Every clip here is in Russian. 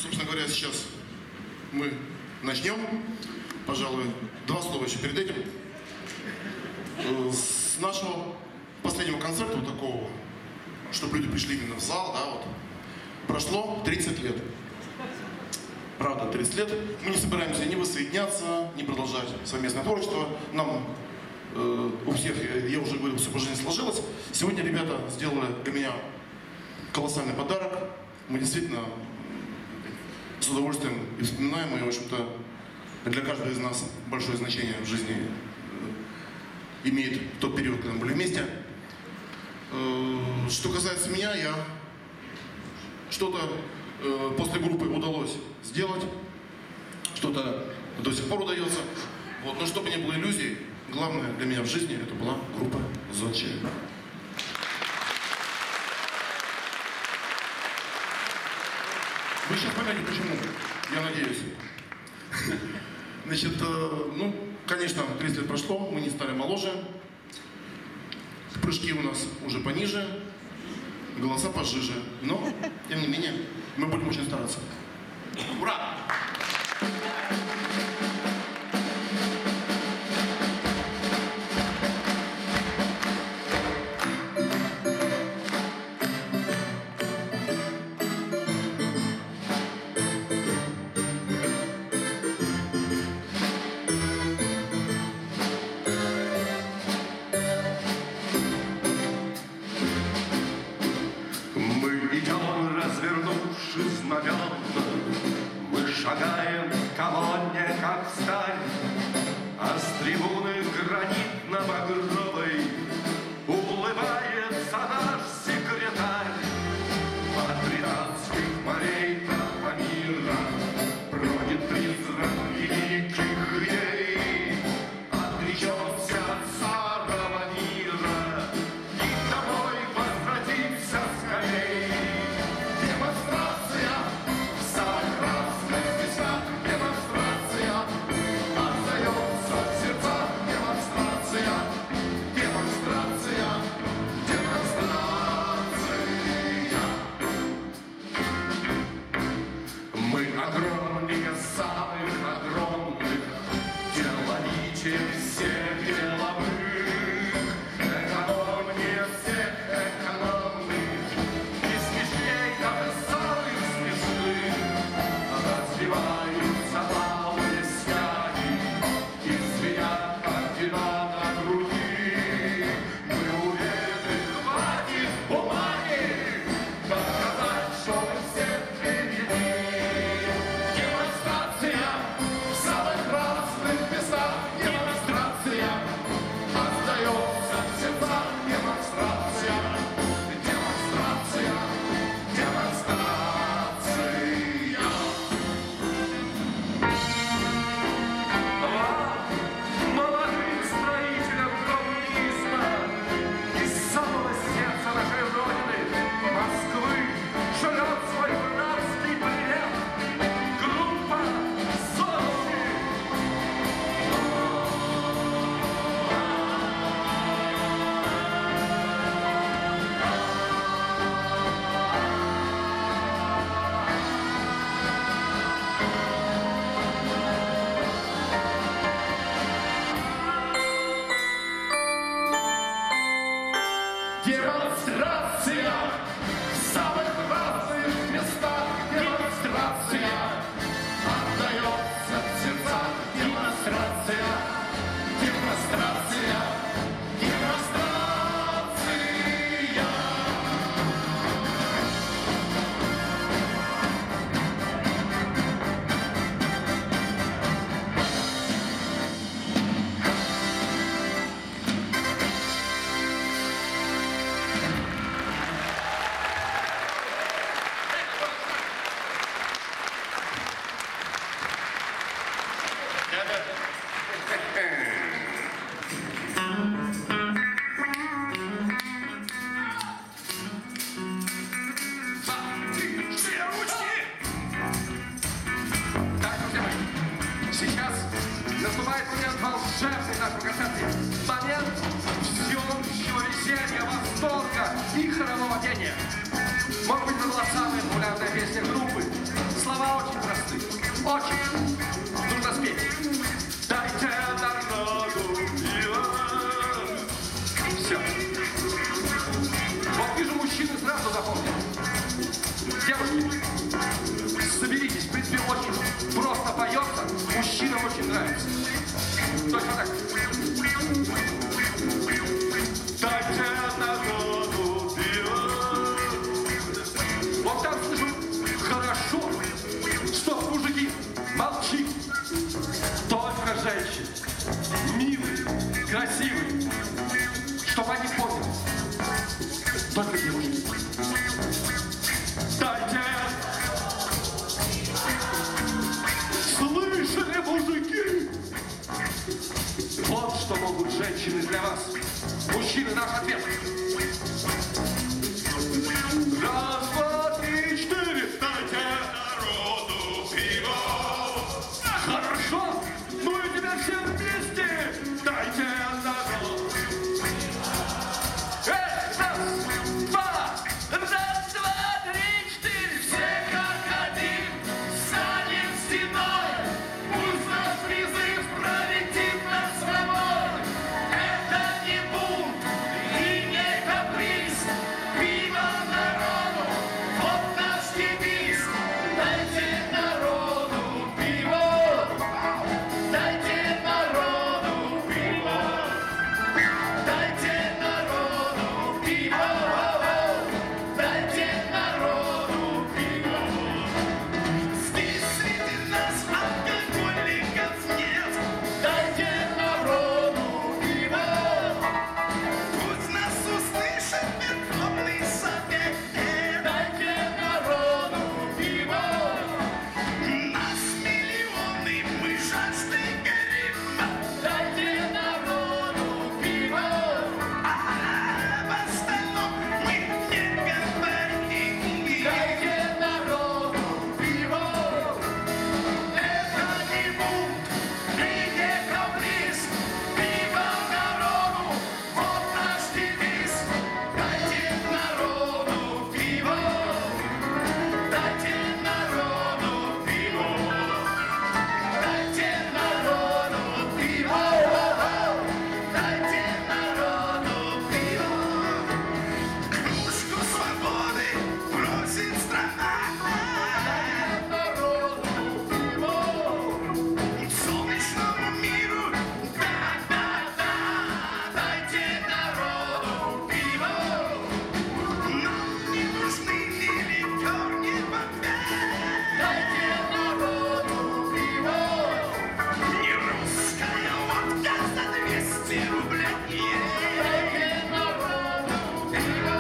собственно говоря, сейчас мы начнем. Пожалуй, два слова еще перед этим. С нашего последнего концерта, вот такого, чтобы люди пришли именно в зал, да, вот, прошло 30 лет. Правда, 30 лет. Мы не собираемся ни воссоединяться, ни продолжать совместное творчество. Нам у всех, я уже говорил, все по жизни сложилось. Сегодня ребята сделали для меня колоссальный подарок. Мы действительно с удовольствием и вспоминаем, и, в общем-то, для каждого из нас большое значение в жизни имеет тот период, когда мы были вместе. Что касается меня, я что-то после группы удалось сделать, что-то до сих пор удается. Вот. Но чтобы не было иллюзий, главное для меня в жизни это была группа «Зодчие». Вы сейчас поймете, почему, я надеюсь. Значит, ну, конечно, 30 лет прошло, мы не стали моложе, прыжки у нас уже пониже, голоса пожиже, но, тем не менее, мы будем очень стараться. Ура! Развернувшись знамена, мы шагаем в колонне, как сталь, а с трибуны гранитно-багровой улыбается наш секретарь. От британских морей тропа мира бродит призрак великих идей. Отречемся от старого мира и домой возвратимся скорей. Очень нужно спеть. Дайте народу пива. Все. Вот вижу, мужчины сразу запомнят. Девушки, соберитесь. В принципе, очень просто поется. Мужчинам очень нравится. Только так. Дайте народу пива. Вот там слышу, хорошо, что мужики, молчи. Только женщины, милые, красивые, чтобы они поняли. Только девушки. Дайте. Слышали, мужики? Вот что могут женщины для вас. Мужчины, наш ответ. Раз, два, три, четыре. Дайте народу пива. Хорошо. Ну и тебя все вместе. Дайте народу. Раз, два, три, четыре. Все как один. Станем стеной. Пусть наш призыв пролетит над свободой. Это не бунт и не каприз. Пиво народу, вот наш девиз. Дайте народу пиво. Дайте народу пиво. Дайте народу пиво. Дайте народу пиво. Здесь среди нас алкоголиков нет. Дайте народу пиво. Пусть нас услышит Верховный Совет. Дайте народу пиво. Нас миллионы, мы жаждой горим. Дайте народу пиво. А об остальном мы не говорим. Дайте народу пиво. Это не бунт и не каприз. Пиво народу, вот наш девиз. Дайте народу пиво. Дайте народу пиво. Дайте народу пиво. Дайте народу пиво. Кружку свободы просит страна. Дайте народу пиво. Солнечному миру, да-да-да. Дайте народу пиво. Нам не нужны ни ликер, ни вода. Дайте народу пиво. Не русская водка за 200 рублей. Дайте народу пиво.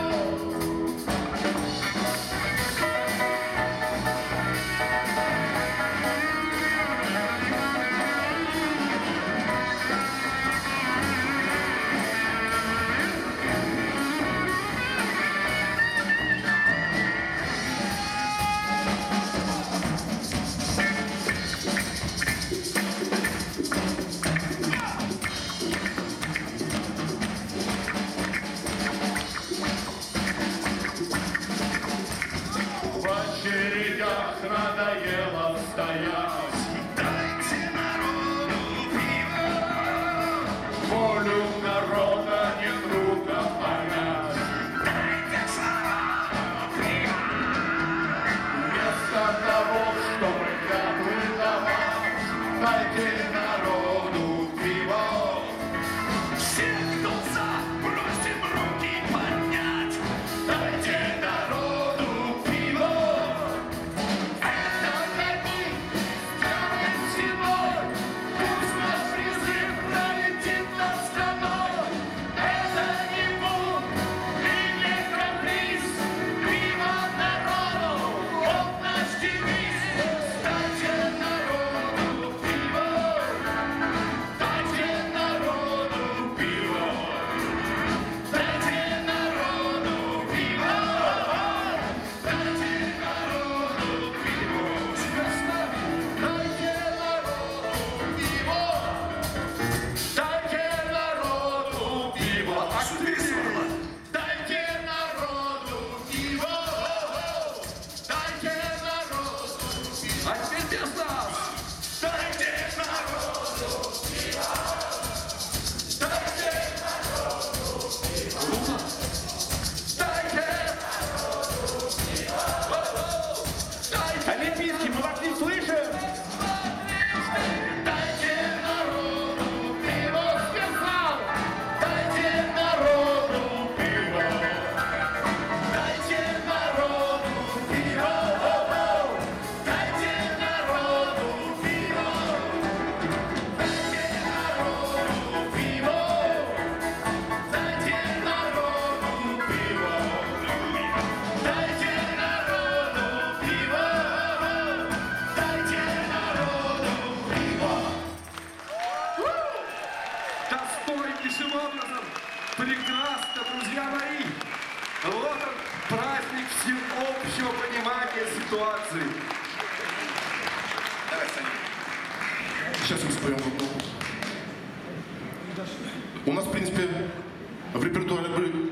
В очередях надоело стоять. Дайте народу пиво. Волю народа не трудно понять. Дайте народу пиво. Вместо того, чтобы клятвы давать, дайте народу пиво. Все, кто за, просим руки поднять. Дайте народу пиво. Это не бунт, Олимпийский, мы вас не слышим! Дайте народу пиво, сказал! Дайте народу пиво! Дайте народу пиво! Дайте народу пиво! Дайте народу пиво! Дайте народу пиво! Дайте народу пиво! Дайте народу пиво! Достойнейшим образом, прекрасно, друзья мои. Вот он, праздник всеобщего понимания ситуации. Давай, Саня. Сейчас мы споем одну. У нас, в принципе, в репертуаре были